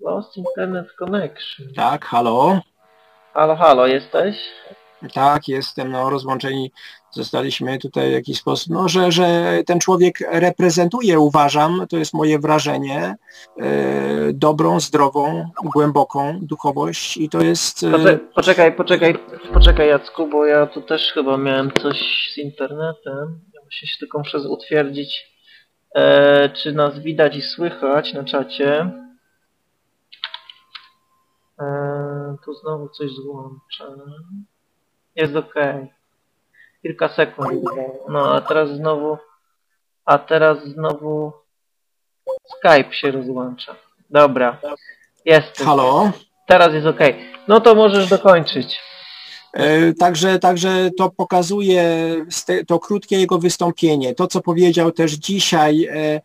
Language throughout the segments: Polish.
Lost Internet Connection. Tak, halo? Halo, halo, jesteś? Tak, jestem, no rozłączeni zostaliśmy tutaj w jakiś sposób, no, że ten człowiek reprezentuje, uważam, to jest moje wrażenie, dobrą, zdrową, głęboką duchowość i to jest... Poczekaj Jacku, bo ja tu też chyba miałem coś z internetem. Ja muszę się tylko muszę utwierdzić, czy nas widać i słychać na czacie. Tu znowu coś złączę. Jest ok. Kilka sekund. No a teraz znowu Skype się rozłącza. Dobra. Jest. Halo? Teraz jest ok. No to możesz dokończyć. Także to pokazuje to krótkie jego wystąpienie, to co powiedział też dzisiaj,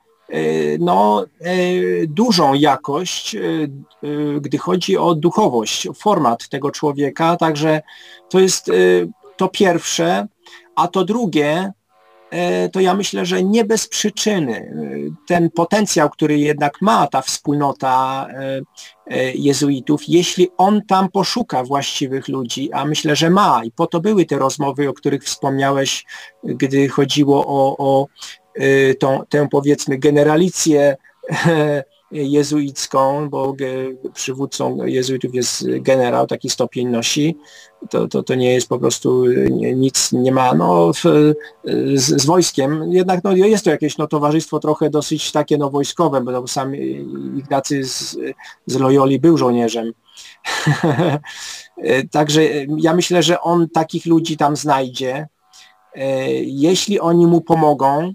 dużą jakość, gdy chodzi o duchowość, format tego człowieka, także to jest to pierwsze, a to drugie, to ja myślę, że nie bez przyczyny. Ten potencjał, który jednak ma ta wspólnota jezuitów, jeśli on tam poszuka właściwych ludzi, a myślę, że ma i po to były te rozmowy, o których wspomniałeś, gdy chodziło o tę powiedzmy generalicję jezuicką, bo przywódcą jezuitów jest generał, taki stopień nosi, to nie jest po prostu nic, nie ma z wojskiem, jednak jest to jakieś towarzystwo trochę dosyć takie wojskowe, bo sam Ignacy z Loyoli był żołnierzem. Także ja myślę, że on takich ludzi tam znajdzie, jeśli oni mu pomogą.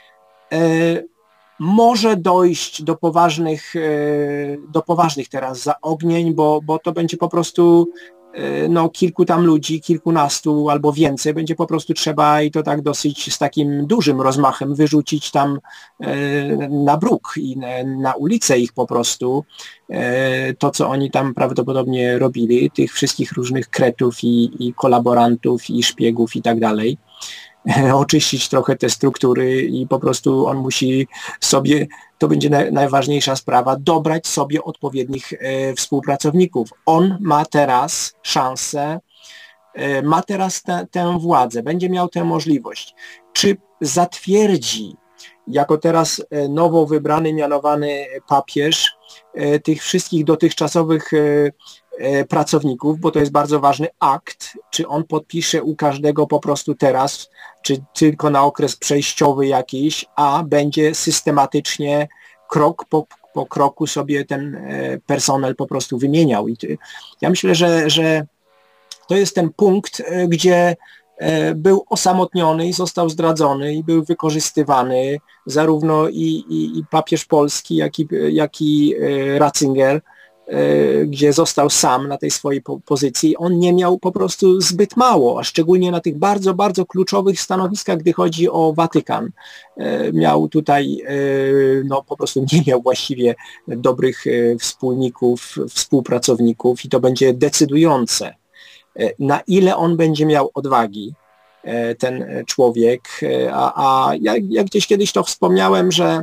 Może dojść do poważnych teraz zaognień, bo to będzie po prostu kilku tam ludzi, kilkunastu albo więcej, będzie po prostu trzeba i to tak dosyć z takim dużym rozmachem wyrzucić tam na bruk i na ulicę ich po prostu, to co oni tam prawdopodobnie robili, tych wszystkich różnych kretów i kolaborantów i szpiegów i tak dalej. Oczyścić trochę te struktury i po prostu on musi sobie, to będzie najważniejsza sprawa, dobrać sobie odpowiednich współpracowników. On ma teraz szansę, ma teraz tę władzę, będzie miał tę możliwość. Czy zatwierdzi jako teraz nowo wybrany, mianowany papież tych wszystkich dotychczasowych pracowników, bo to jest bardzo ważny akt, czy on podpisze u każdego po prostu teraz, czy tylko na okres przejściowy jakiś, a będzie systematycznie krok po kroku sobie ten personel po prostu wymieniał. I ja myślę, że to jest ten punkt, gdzie był osamotniony i został zdradzony i był wykorzystywany zarówno i papież polski, jak i Ratzinger, gdzie został sam na tej swojej pozycji. On nie miał po prostu zbyt mało, a szczególnie na tych bardzo, bardzo kluczowych stanowiskach, gdy chodzi o Watykan. Miał tutaj, po prostu nie miał właściwie dobrych wspólników, współpracowników i to będzie decydujące, na ile on będzie miał odwagi, ten człowiek, a ja gdzieś kiedyś to wspomniałem, że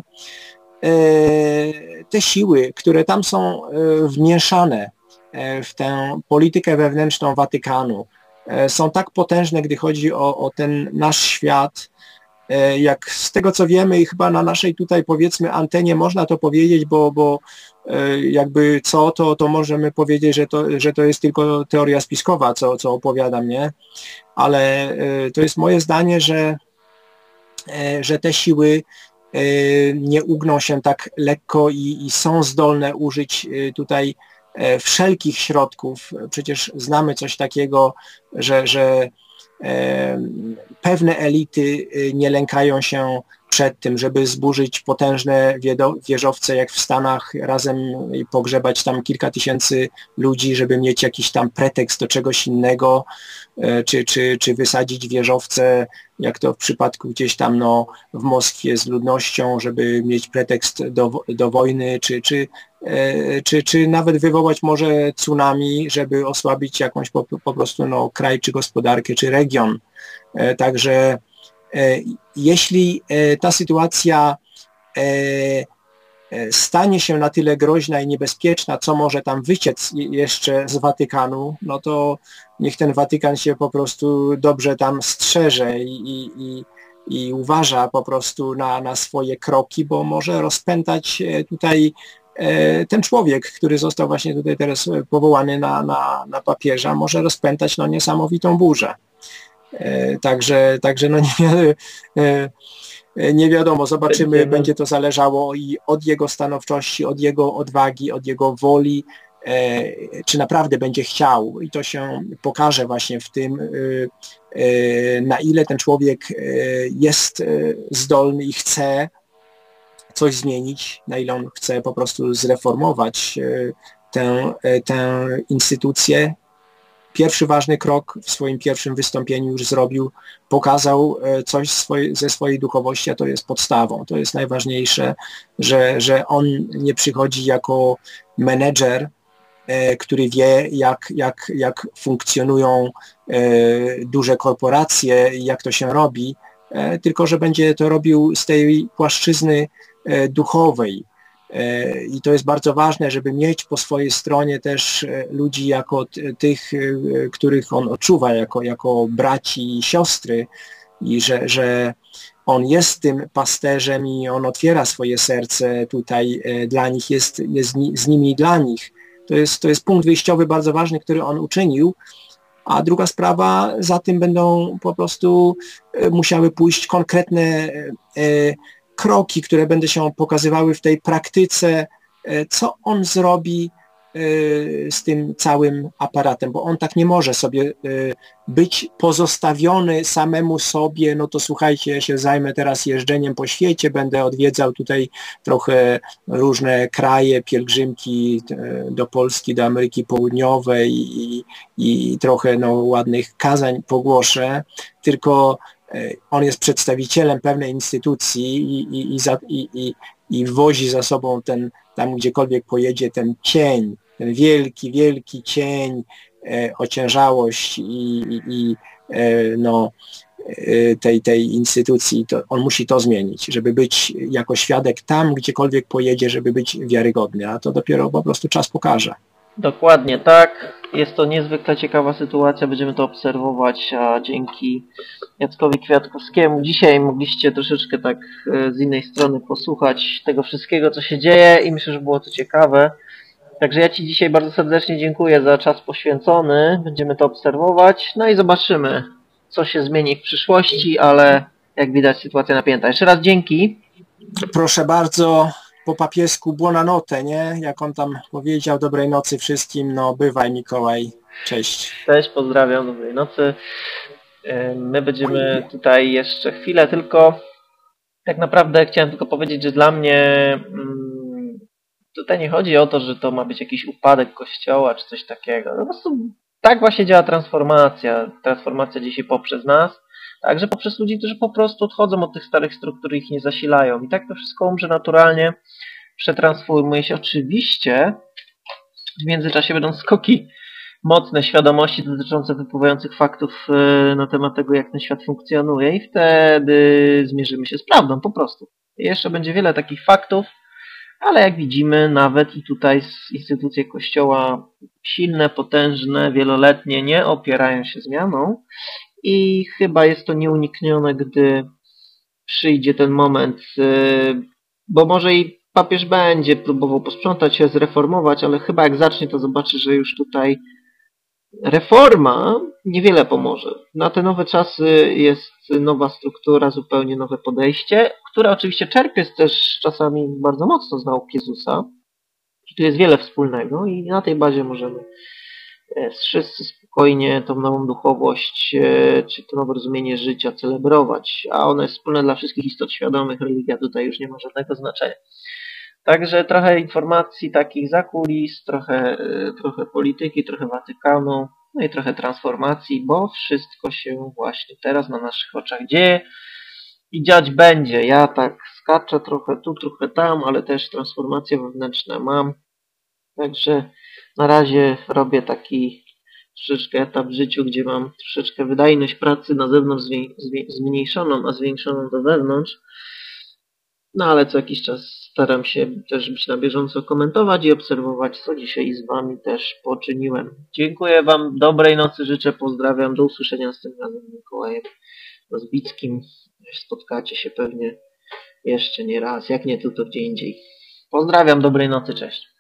te siły, które tam są wmieszane w tę politykę wewnętrzną Watykanu, są tak potężne, gdy chodzi o ten nasz świat, jak z tego co wiemy i chyba na naszej tutaj powiedzmy antenie można to powiedzieć, bo jakby to możemy powiedzieć, że to jest tylko teoria spiskowa, co opowiadam, nie? Ale to jest moje zdanie, że te siły nie ugną się tak lekko i są zdolne użyć tutaj wszelkich środków. Przecież znamy coś takiego, że pewne elity nie lękają się przed tym, żeby zburzyć potężne wieżowce jak w Stanach razem i pogrzebać tam kilka tysięcy ludzi, żeby mieć jakiś tam pretekst do czegoś innego, czy wysadzić wieżowce, jak to w przypadku gdzieś tam w Moskwie z ludnością, żeby mieć pretekst do wojny, czy nawet wywołać może tsunami, żeby osłabić jakąś po prostu kraj, czy gospodarkę, czy region. Także jeśli ta sytuacja stanie się na tyle groźna i niebezpieczna, co może tam wyciec jeszcze z Watykanu, no to niech ten Watykan się po prostu dobrze tam strzeże i uważa po prostu na swoje kroki, bo może rozpętać tutaj ten człowiek, który został właśnie tutaj teraz powołany na papieża, może rozpętać no, niesamowitą burzę. Także no nie wiadomo, zobaczymy, będzie to zależało i od jego stanowczości, od jego odwagi, od jego woli, czy naprawdę będzie chciał i to się pokaże właśnie w tym, na ile ten człowiek jest zdolny i chce coś zmienić, na ile on chce po prostu zreformować tę instytucję. Pierwszy ważny krok w swoim pierwszym wystąpieniu już zrobił, pokazał coś ze swojej duchowości, a to jest podstawą. To jest najważniejsze, że on nie przychodzi jako menedżer, który wie, jak funkcjonują duże korporacje i jak to się robi, tylko że będzie to robił z tej płaszczyzny duchowej. I to jest bardzo ważne, żeby mieć po swojej stronie też ludzi jako tych, których on odczuwa jako braci i siostry i że on jest tym pasterzem i on otwiera swoje serce tutaj dla nich, jest z nimi i dla nich. To jest punkt wyjściowy bardzo ważny, który on uczynił, a druga sprawa, za tym będą po prostu musiały pójść konkretne kroki, które będą się pokazywały w tej praktyce, co on zrobi z tym całym aparatem, bo on tak nie może sobie być pozostawiony samemu sobie, no to słuchajcie, ja się zajmę teraz jeżdżeniem po świecie, będę odwiedzał tutaj trochę różne kraje, pielgrzymki do Polski, do Ameryki Południowej i trochę no, ładnych kazań pogłoszę, tylko on jest przedstawicielem pewnej instytucji i wozi za sobą tam gdziekolwiek pojedzie ten cień, ten wielki, wielki cień, ociężałość tej instytucji. To on musi to zmienić, żeby być jako świadek tam, gdziekolwiek pojedzie, żeby być wiarygodny, a to dopiero po prostu czas pokaże. Dokładnie tak. Jest to niezwykle ciekawa sytuacja, będziemy to obserwować, a dzięki Jackowi Kwiatkowskiemu dzisiaj mogliście troszeczkę tak z innej strony posłuchać tego wszystkiego, co się dzieje i myślę, że było to ciekawe. Także ja Ci dzisiaj bardzo serdecznie dziękuję za czas poświęcony, będziemy to obserwować, no i zobaczymy, co się zmieni w przyszłości, ale jak widać sytuacja napięta. Jeszcze raz dzięki. Proszę bardzo. Po papiesku buonanotte, nie? Jak on tam powiedział, dobrej nocy wszystkim, no bywaj Mikołaj, cześć. Cześć, pozdrawiam, dobrej nocy. My będziemy tutaj jeszcze chwilę, tylko tak naprawdę chciałem tylko powiedzieć, że dla mnie tutaj nie chodzi o to, że to ma być jakiś upadek kościoła czy coś takiego. Po prostu tak właśnie działa transformacja. Transformacja dzisiaj poprzez nas, także poprzez ludzi, którzy po prostu odchodzą od tych starych struktur i ich nie zasilają. I tak to wszystko umrze naturalnie, przetransformuje się. Oczywiście w międzyczasie będą skoki mocne świadomości dotyczące wypływających faktów na temat tego, jak ten świat funkcjonuje i wtedy zmierzymy się z prawdą po prostu. I jeszcze będzie wiele takich faktów, ale jak widzimy nawet i tutaj instytucje Kościoła silne, potężne, wieloletnie nie opierają się zmianą i chyba jest to nieuniknione, gdy przyjdzie ten moment, bo może i papież będzie próbował posprzątać się, zreformować, ale chyba jak zacznie, to zobaczy, że już tutaj reforma niewiele pomoże. Na te nowe czasy jest nowa struktura, zupełnie nowe podejście, które oczywiście czerpie też czasami bardzo mocno z nauk Jezusa. I tu jest wiele wspólnego i na tej bazie możemy wszyscy spokojnie tą nową duchowość, czy to nowe rozumienie życia celebrować, a ono jest wspólne dla wszystkich istot świadomych, religia tutaj już nie ma żadnego znaczenia. Także trochę informacji takich za kulis, trochę polityki, trochę Watykanu, no i trochę transformacji, bo wszystko się właśnie teraz na naszych oczach dzieje i dziać będzie. Ja tak skaczę trochę tu, trochę tam, ale też transformacje wewnętrzne mam. Także na razie robię taki troszeczkę etap w życiu, gdzie mam troszeczkę wydajność pracy na zewnątrz zmniejszoną, a zwiększoną do wewnątrz. No ale co jakiś czas Staram się też być na bieżąco, komentować i obserwować, co dzisiaj z Wami też poczyniłem. Dziękuję Wam, dobrej nocy życzę, pozdrawiam, do usłyszenia następnym razem z Mikołajem Rozbickim. Spotkacie się pewnie jeszcze nie raz, jak nie, to gdzie indziej. Pozdrawiam, dobrej nocy, cześć.